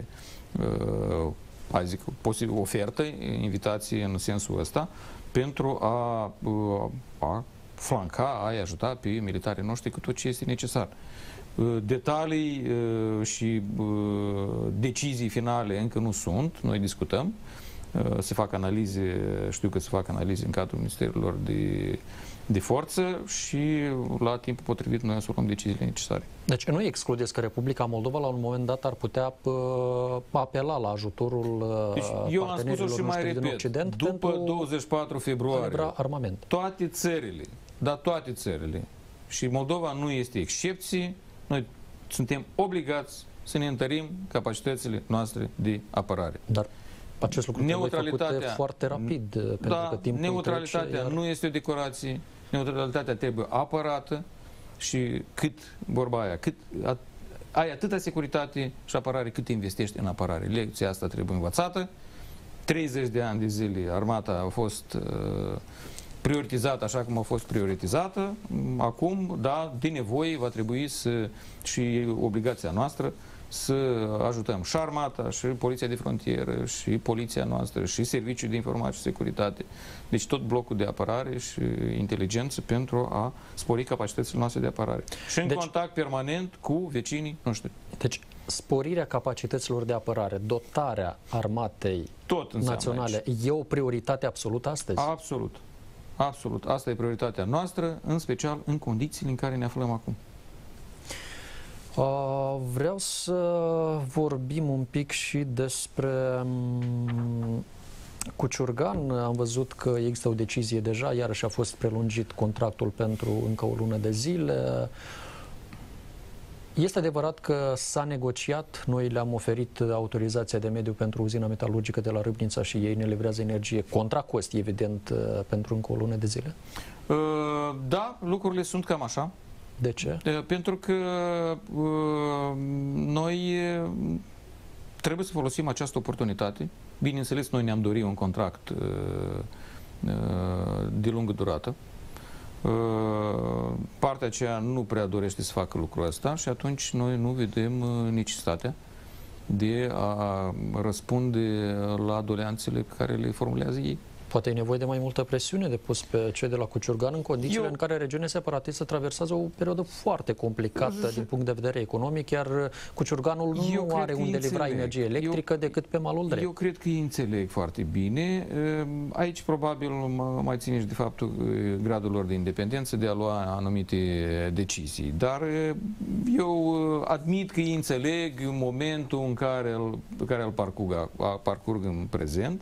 uh, hai zic, posibil ofertă, invitație în sensul ăsta, pentru a, uh, a flanca, a-i ajuta pe militarii noștri cu tot ce este necesar. Detalii și decizii finale încă nu sunt, noi discutăm, se fac analize, știu că se fac analize în cadrul Ministerilor de, de Forță și la timpul potrivit noi să luăm deciziile necesare. Deci nu excludeți că Republica Moldova la un moment dat ar putea apela la ajutorul deci, eu am spus-o și mai repet, Occident după douăzeci și patru februarie, armament. Toate țările, da, toate țările, și Moldova nu este excepție, noi suntem obligați să ne întărim capacitățile noastre de apărare. Dar acest lucru trebuie făcut foarte rapid, pentru da, că timpul neutralitatea trece, iar... nu este o decorație, neutralitatea trebuie apărată și cât, vorba aia, cât a, ai atâta securitate și apărare cât investești în apărare. Lecția asta trebuie învățată. treizeci de ani de zile armata a fost uh, prioritizată așa cum a fost prioritizată. Acum, da, de nevoie va trebui să, și obligația noastră, să ajutăm și armata, și poliția de frontieră, și poliția noastră, și serviciul de informație și securitate. Deci tot blocul de apărare și inteligență pentru a spori capacitățile noastre de apărare. Și în deci, contact permanent cu vecinii noștri. Deci, sporirea capacităților de apărare, dotarea armatei tot naționale, aici. E o prioritate absolută astăzi? Absolut. Absolut. Asta e prioritatea noastră, în special în condițiile în care ne aflăm acum. Uh, vreau să vorbim un pic și despre um, Cuciurgan. Am văzut că există o decizie deja, iarăși a fost prelungit contractul pentru încă o lună de zile. Este adevărat că s-a negociat, noi le-am oferit autorizația de mediu pentru uzina metalurgică de la Râbnița și ei ne livrează energie contra cost, evident, pentru încă o lună de zile? Uh, da, lucrurile sunt cam așa. De ce? Pentru că uh, noi trebuie să folosim această oportunitate. Bineînțeles, noi ne-am dorit un contract uh, uh, de lungă durată. Uh, partea aceea nu prea dorește să facă lucrul ăsta și atunci noi nu vedem uh, necesitatea de a răspunde la doleanțele pe care le formulează ei. Poate e nevoie de mai multă presiune de pus pe cei de la Cuciurgan în condițiile Eu... în care regiunea separatistă traversează o perioadă foarte complicată din punct de vedere economic, iar Cuciurganul Eu nu are unde livra energie electrică Eu... decât pe malul drept. Eu cred că îi înțeleg foarte bine. Aici probabil mai ține și de faptul gradul lor de independență de a lua anumite decizii. Dar eu admit că îi înțeleg momentul în care îl, care îl parcurg, parcurg în prezent.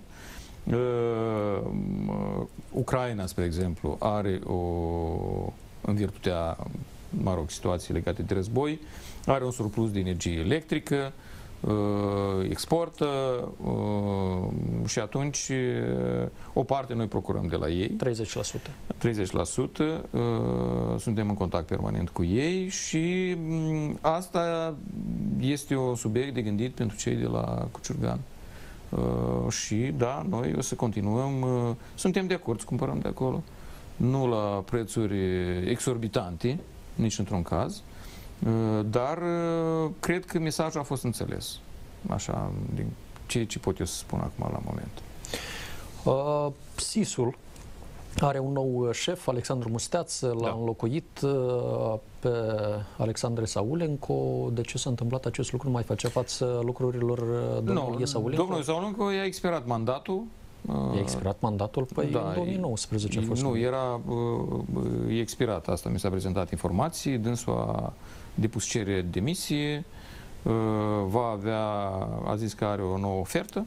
Uh, Ucraina, spre exemplu, are o, în virtutea, mă rog, situații legate de război, are un surplus de energie electrică, uh, exportă uh, și atunci uh, o parte noi procurăm de la ei. treizeci la sută. treizeci la sută uh, suntem în contact permanent cu ei și um, asta este un subiect de gândit pentru cei de la Cuciurgan. Uh, și, da, noi o să continuăm. Uh, suntem de acord să cumpărăm de acolo. Nu la prețuri exorbitante, nici într-un caz. Uh, dar uh, cred că mesajul a fost înțeles. Așa, din ce, ce pot eu să spun acum la moment. Uh, S I S-ul are un nou șef, Alexandru Musteaț, l-a da. înlocuit uh, pe Alexandre Saulenko. De ce s-a întâmplat acest lucru? Nu mai face față lucrurilor domnului no, Saulenko? Domnul Saulenko i-a expirat mandatul E expirat mandatul? Păi da, în două mii nouăsprezece a fost. Nu, era e expirat. Asta mi s-a prezentat informații. Dânsul a depus cerere de demisie, va avea, a zis că are o nouă ofertă.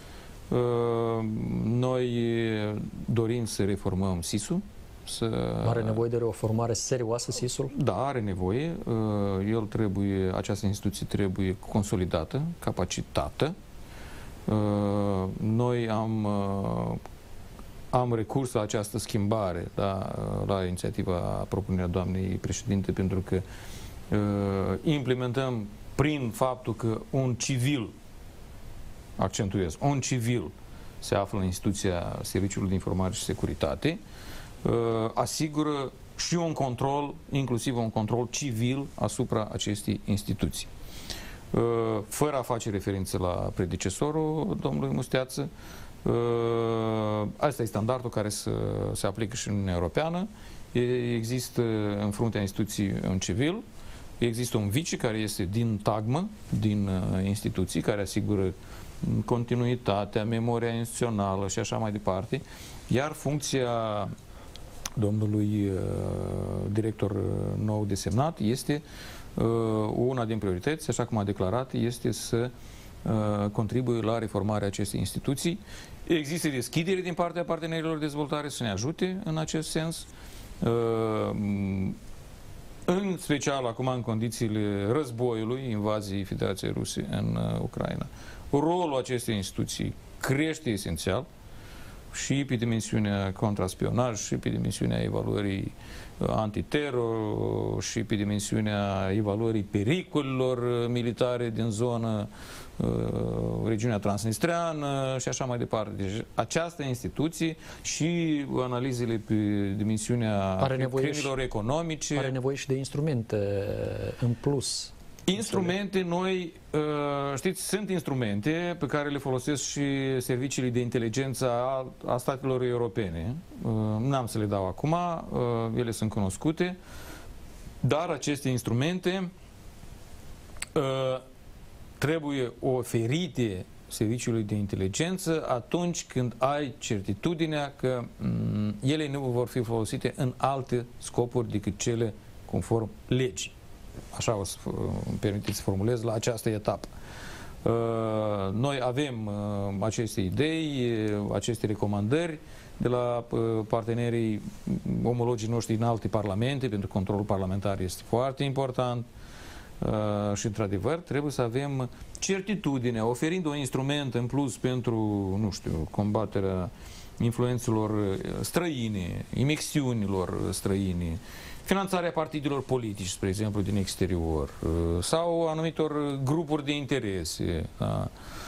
Noi dorim să reformăm S I S-ul. Să... Are nevoie de o reformare serioasă S I S-ul? Da, are nevoie. El trebuie, această instituție trebuie consolidată, capacitată. Noi am, am recurs la această schimbare, da, la inițiativa, propunerea doamnei președinte, pentru că implementăm prin faptul că un civil, accentuez, un civil se află în instituția Serviciului de Informare și Securitate, asigură și un control, inclusiv un control civil asupra acestei instituții. Fără a face referință la predecesorul domnului Musteață, asta e standardul care se, se aplică și în Uniunea Europeană. Există în fruntea instituției un civil, există un vice care este din tagmă, din instituții, care asigură continuitatea, memoria instituțională și așa mai departe, iar funcția domnului director nou desemnat este una din priorități, așa cum a declarat, este să contribuie la reformarea acestei instituții. Există deschidere din partea partenerilor de dezvoltare să ne ajute în acest sens, în special acum în condițiile războiului, invaziei Federației Ruse în Ucraina. Rolul acestei instituții crește esențial și pe dimensiunea contraspionaj, și pe dimensiunea evaluării antiteror, și pe dimensiunea evaluării pericolelor militare din zonă, regiunea transnistreană și așa mai departe. Deci această instituție și analizele pe dimensiunea crimilor economice. Are nevoie și de instrumente în plus. Instrumente noi, știți, sunt instrumente pe care le folosesc și serviciile de inteligență a, a statelor europene. N-am să le dau acum, ele sunt cunoscute, dar aceste instrumente trebuie oferite serviciului de inteligență atunci când ai certitudinea că ele nu vor fi folosite în alte scopuri decât cele conform legii. Așa o să îmi permiteți să formulez la această etapă. Noi avem aceste idei, aceste recomandări de la partenerii omologii noștri din alte parlamente, pentru că controlul parlamentar este foarte important și, într-adevăr, trebuie să avem certitudinea, oferind un instrument în plus pentru, nu știu, combaterea influențelor străine, imexiunilor străine, finanțarea partidelor politici, spre exemplu, din exterior, sau anumitor grupuri de interese, da,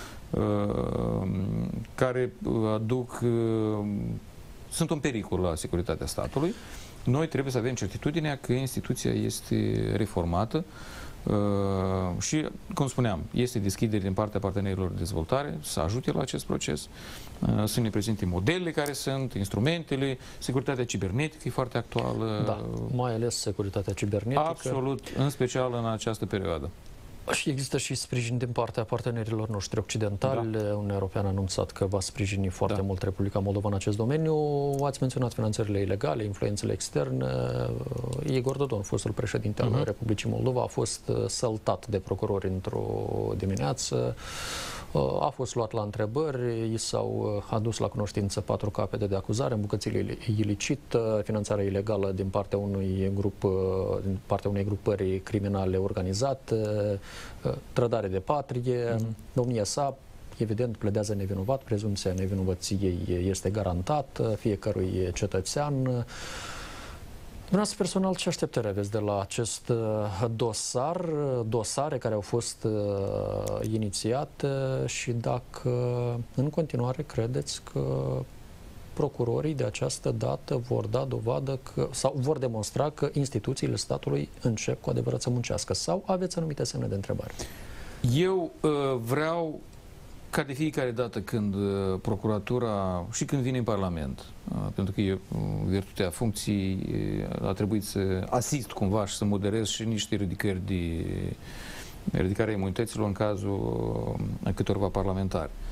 care aduc, sunt un pericol la securitatea statului. Noi trebuie să avem certitudinea că instituția este reformată și, cum spuneam, este deschidere din partea partenerilor de dezvoltare să ajute la acest proces, să ne prezinte modelele care sunt, instrumentele, securitatea cibernetică e foarte actuală. Da, mai ales securitatea cibernetică. Absolut, în special în această perioadă. Și există și sprijin din partea partenerilor noștri occidentali. Da. Uniunea Europeană a anunțat că va sprijini foarte da. mult Republica Moldova în acest domeniu. Ați menționat finanțările ilegale, influențele externe. Igor Dodon, fostul președinte al uh-huh. Republicii Moldova, a fost săltat de procurori într-o dimineață. A fost luat la întrebări, i s-au adus la cunoștință patru capete de acuzare, îmbucățire ilicită, finanțarea ilegală din partea unui grup, din partea unei grupări criminale organizate, trădare de patrie. Mm. Domnia sa, evident, pledează nevinovat, prezumția nevinovăției este garantată fiecărui cetățean. Dumneavoastră personal, ce așteptări aveți de la acest dosar, dosare care au fost uh, inițiate și dacă în continuare credeți că procurorii de această dată vor da dovadă că, sau vor demonstra că instituțiile statului încep cu adevărat să muncească, sau aveți anumite semne de întrebare? Eu uh, vreau ca de fiecare dată când uh, procuratura și când vine în Parlament, uh, pentru că eu, uh, virtutea funcției, uh, a trebuit să asist cumva și să moderez și niște ridicări de ridicarea imunităților în cazul uh, câtorva parlamentari.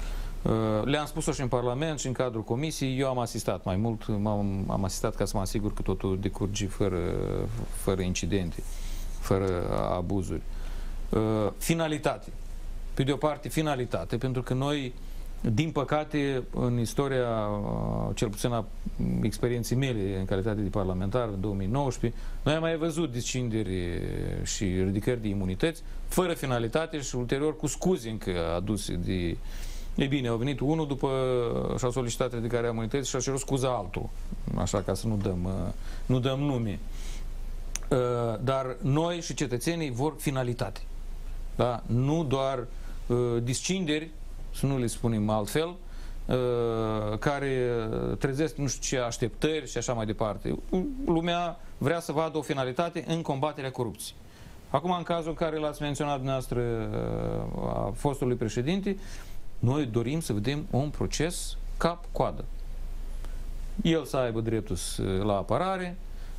Le-am spus-o și în Parlament și în cadrul comisiei. Eu am asistat mai mult, am, am asistat ca să mă asigur că totul decurge fără, fără incidente, fără abuzuri. Finalitate. Pe de o parte, finalitate, pentru că noi, din păcate, în istoria, cel puțin a experienței mele în calitate de parlamentar în două mii nouăsprezece, noi am mai văzut descinderi și ridicări de imunități fără finalitate și ulterior cu scuze încă aduse de... Ei bine, au venit unul după și-au solicitat ridicarea imunității și a cerut scuza altul, așa ca să nu dăm, nu dăm nume. Dar noi și cetățenii vor finalitate. Da? Nu doar discinderi, să nu le spunem altfel, care trezesc nu știu ce așteptări și așa mai departe. Lumea vrea să vadă o finalitate în combaterea corupției. Acum, în cazul în care l-ați menționat dumneavoastră a fostului președinte, noi dorim să vedem un proces cap-coadă. El să aibă dreptul la apărare,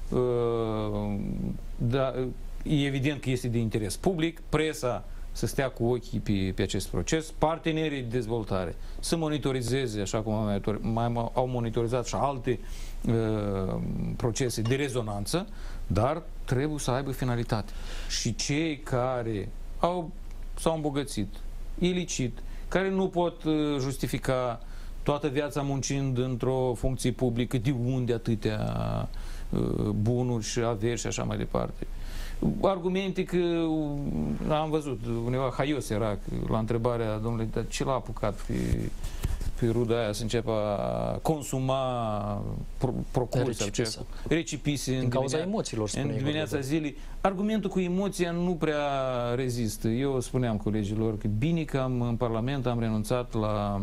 da, e evident că este de interes public, presa să stea cu ochii pe, pe acest proces, partenerii de dezvoltare să monitorizeze, așa cum mai, mai au monitorizat și alte uh, procese de rezonanță, dar trebuie să aibă finalitate. Și cei care au, s-au îmbogățit ilicit, care nu pot uh, justifica toată viața muncind într-o funcție publică, de unde atâtea uh, bunuri și averi și așa mai departe. Argumente că am văzut, undeva haios era la întrebarea domnului, dar ce l-a apucat pe, pe ruda aia să înceapă a consuma pro, procuri sau ce? Recipise în cauza emoțiilor, în dimineața zilei. Argumentul cu emoția nu prea rezistă. Eu spuneam colegilor că bine că am, în Parlament am renunțat la,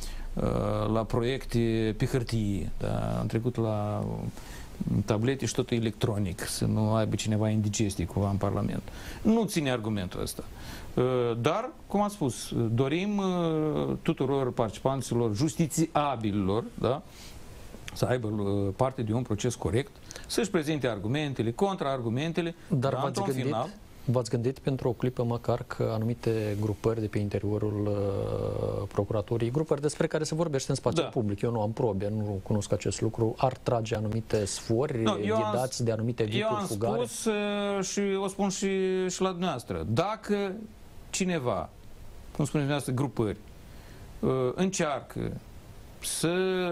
la proiecte pe hârtie. Da? Am trecut la tablete și totul electronic, să nu aibă cineva indigestie cumva în Parlament. Nu ține argumentul ăsta. Dar, cum am spus, dorim tuturor participanților justițiabililor, da, să aibă parte de un proces corect, să-și prezinte argumentele, contraargumentele, dar v-ați gândit, final, v-ați gândit pentru o clipă măcar că anumite grupări de pe interiorul uh, procuraturii, grupări despre care se vorbește în spațiu da. public, eu nu am probe, nu cunosc acest lucru, ar trage anumite sfori no, ghidați am, de anumite vituri fugare? Eu am spus uh, și o spun și, și la dumneavoastră. Dacă cineva, cum spuneți dumneavoastră, grupări, uh, încearcă să,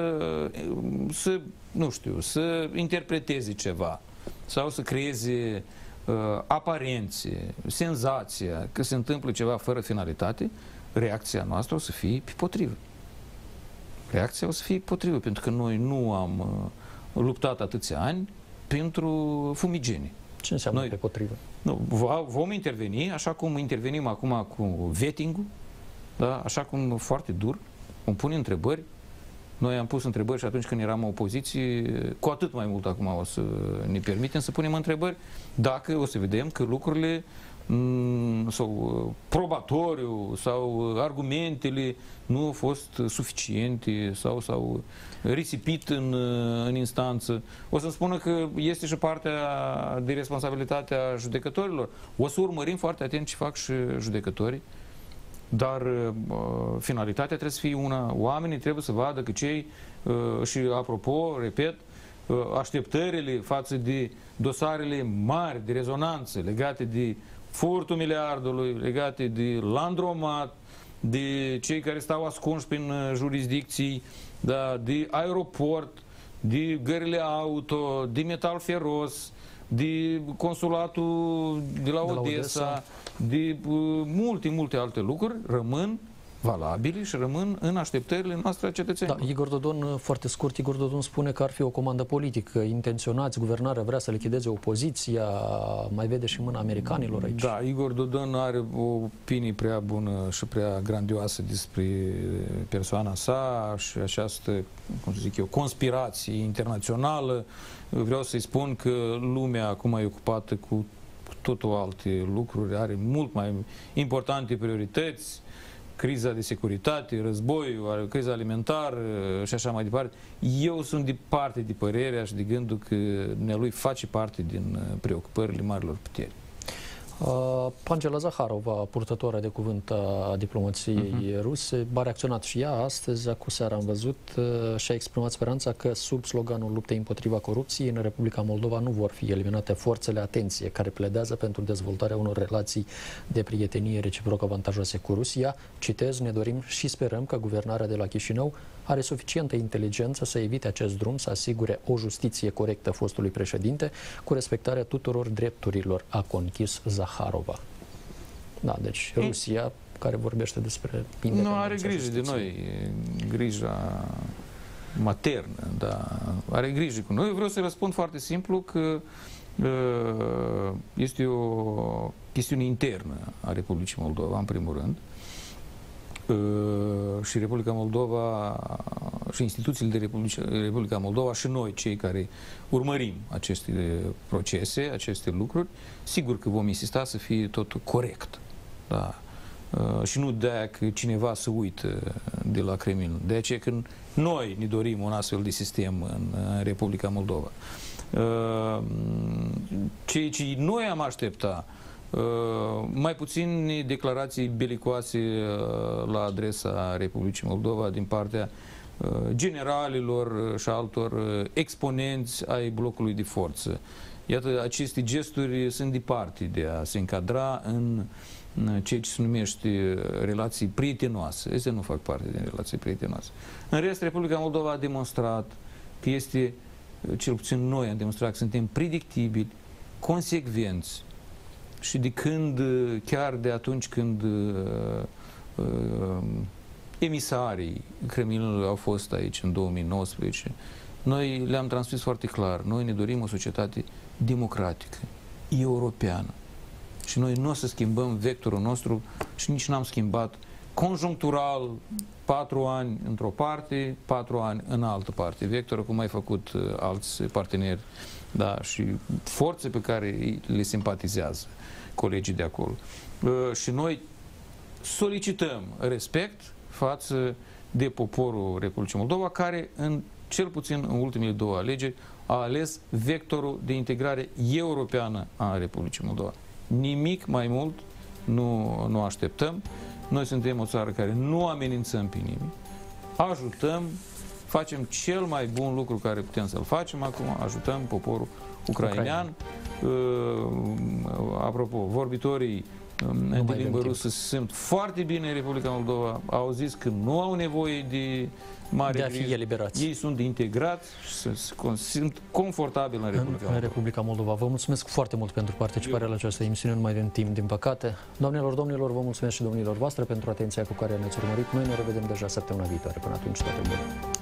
să, nu știu, să interpreteze ceva sau să creeze uh, aparențe, senzația că se întâmplă ceva fără finalitate, reacția noastră o să fie pe potrivă. Reacția o să fie potrivă, pentru că noi nu am uh, luptat atâția ani pentru fumigeni. Ce înseamnă noi, pe potrivă? Nu, vom interveni, așa cum intervenim acum cu vetting-ul, da? Așa cum foarte dur, îmi pune întrebări. Noi am pus întrebări și atunci când eram o opoziție, cu atât mai mult acum o să ne permitem să punem întrebări, dacă o să vedem că lucrurile sau probatoriu sau argumentele nu au fost suficiente sau s-au risipit în, în instanță. O să spună că este și partea de responsabilitate a judecătorilor. O să urmărim foarte atent ce fac și judecătorii. Dar uh, finalitatea trebuie să fie una. Oamenii trebuie să vadă că cei, uh, și apropo, repet, uh, așteptările față de dosarele mari de rezonanță legate de furtul miliardului, legate de Landromat, de cei care stau ascunși prin jurisdicții, da, de aeroport, de gările auto, de metal feros, de consulatul de la, de la Odessa, Odessa, de uh, multe, multe alte lucruri, rămân valabile și rămân în așteptările noastre a cetățenilor. Da, Igor Dodon, foarte scurt, Igor Dodon spune că ar fi o comandă politică. Intenționați, guvernarea vrea să lichideze opoziția, mai vede și mâna americanilor aici. Da, Igor Dodon are o opinie prea bună și prea grandioasă despre persoana sa și această, cum să zic eu, conspirație internațională. Vreau să-i spun că lumea acum e ocupată cu totul alte lucruri, are mult mai importante priorități, criza de securitate, războiul, criza alimentară și așa mai departe. Eu sunt de parte de părerea și de gândul că dumnealui face parte din preocupările marilor puteri. Uh, Angela Zaharova, purtătoarea de cuvânt a diplomației uh-huh. ruse, a reacționat și ea astăzi, acum seara am văzut, uh, și a exprimat speranța că sub sloganul luptei împotriva corupției în Republica Moldova nu vor fi eliminate forțele, atenție, care pledează pentru dezvoltarea unor relații de prietenie reciproc avantajoase cu Rusia. Citez, ne dorim și sperăm că guvernarea de la Chișinău are suficientă inteligență să evite acest drum, să asigure o justiție corectă fostului președinte cu respectarea tuturor drepturilor, a conchis Zaharova. Da, deci Rusia, care vorbește despre independența. Nu are grijă de noi, grija maternă, da, are grijă cu noi. Eu vreau să răspund foarte simplu că este o chestiune internă a Republicii Moldova, în primul rând. Și Republica Moldova și instituțiile de Republica, Republica Moldova și noi, cei care urmărim aceste procese, aceste lucruri, sigur că vom insista să fie tot corect. Da. Și nu de-aia că cineva să uită de la Kremlin. De aceea că noi ne dorim un astfel de sistem în Republica Moldova. Ceea ce noi am aștepta, mai puțin declarații belicoase la adresa Republicii Moldova din partea generalilor și altor exponenți ai blocului de forță. Iată, aceste gesturi sunt departe de a se încadra în ceea ce se numește relații prietenoase. Acestea nu fac parte din relații prietenoase. În rest, Republica Moldova a demonstrat că este, cel puțin noi am demonstrat că suntem predictibili, consecvenți, și de când, chiar de atunci când uh, uh, emisarii Kremlinului au fost aici în două mii nouăsprezece, noi le-am transmis foarte clar. Noi ne dorim o societate democratică, europeană. Și noi nu o să schimbăm vectorul nostru și nici n-am schimbat conjunctural patru ani într-o parte, patru ani în altă parte. Vectorul, cum ai făcut uh, alți parteneri, da, și forțe pe care le simpatizează colegii de acolo. Uh, și noi solicităm respect față de poporul Republicii Moldova, care, în, cel puțin în ultimele două alegeri, a ales vectorul de integrare europeană a Republicii Moldova. Nimic mai mult nu, nu așteptăm. Noi suntem o țară care nu amenințăm pe nimeni. Ajutăm, facem cel mai bun lucru care putem să-l facem acum, ajutăm poporul ucrainean. Uh, apropo, vorbitorii um, de limbă rusă se simt foarte bine în Republica Moldova, au zis că nu au nevoie de mare de a fi eliberați. Ei sunt integrați și sunt confortabili în Republica Moldova. În Republica Moldova. Vă mulțumesc foarte mult pentru participarea Eu. la această emisiune, numai din timp, din păcate. Doamnelor, domnilor, vă mulțumesc și domnilor voastre pentru atenția cu care ne-ați urmărit. Noi ne revedem deja săptămâna viitoare. Până atunci, toate bune!